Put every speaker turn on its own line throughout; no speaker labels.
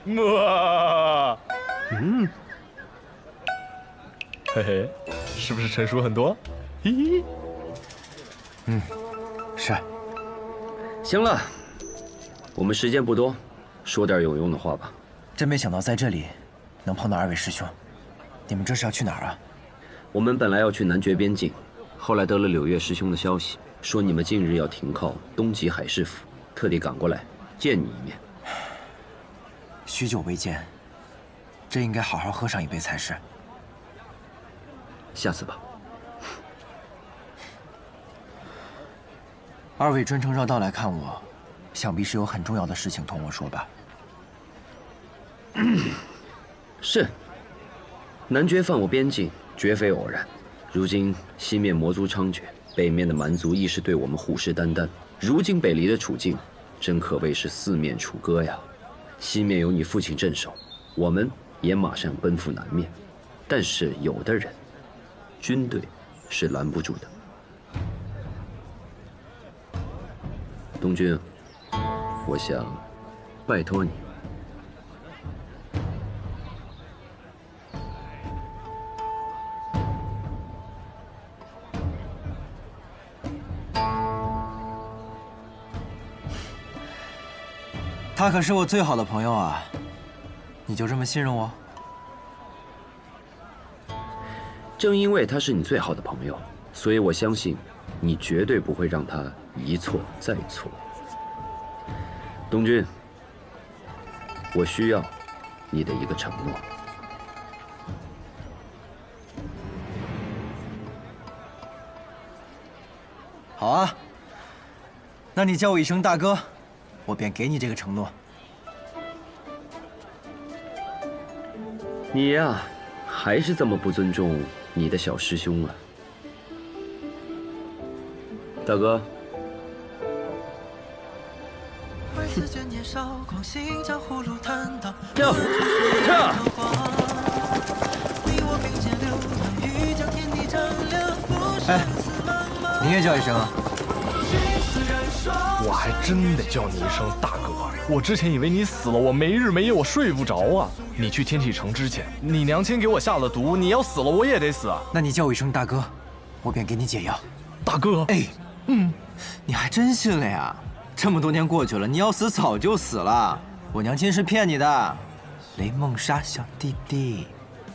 哇，嘿嘿，是不是成熟很多？嘿嘿，
是。
行了，我们时间不多，说点有用的话吧。
真没想到在这里能碰到二位师兄，你们这是要去哪儿啊？
我们本来要去南绝边境，后来得了柳月师兄的消息，说你们近日要停靠东极海市府，特地赶过来见你一面。
许久未见，真应该好好喝上一杯才是。
下次吧。
二位专程绕道来看我，想必是有很重要的事情同我说吧？
是。南绝犯我边境，绝非偶然。如今西面魔族猖獗，北面的蛮族亦是对我们虎视眈眈。如今北离的处境，真可谓是四面楚歌呀。西面有你父亲镇守，我们也马上奔赴南面。但是有的人，军队是拦不住的。东君，我想拜托你。
他可是我最好的朋友啊，你就这么信任我？
正因为他是你最好的朋友，所以我相信，你绝对不会让他一错再错。东君，我需要你的一个承诺。
好啊，那你叫我一声大哥，我便给你这个承诺。
你呀，还是这么不尊重你的小师兄啊，大哥。跳，跳！
哎，你也叫一声啊！
我还真得叫你一声大哥。我之前以为你死了，我没日没夜我睡不着啊。你去天体城之前，你娘亲给我下了毒，你要死了我也得死啊。
那你叫我一声大哥，我便给你解药。
大哥，
哎，你还真信了呀？这么多年过去了，你要死早就死了。我娘亲是骗你的，雷梦莎小弟弟。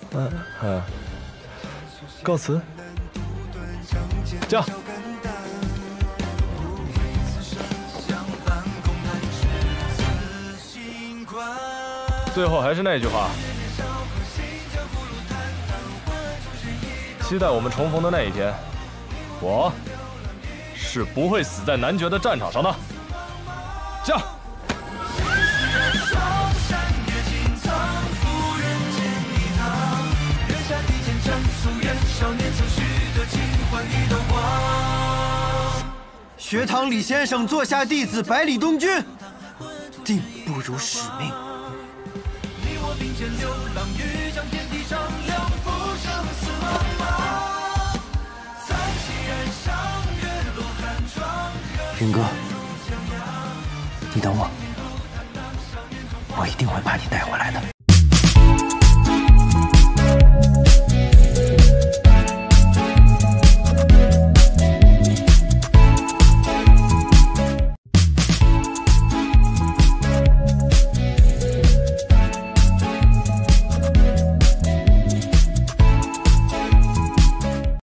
告辞。驾。最后还是那句话，期待我们重逢的那一天，我是不会死在男爵的战场上的。驾！
学堂李先生座下弟子百里东君，定不辱使命。云哥，你等我，我一定会把你带回来的。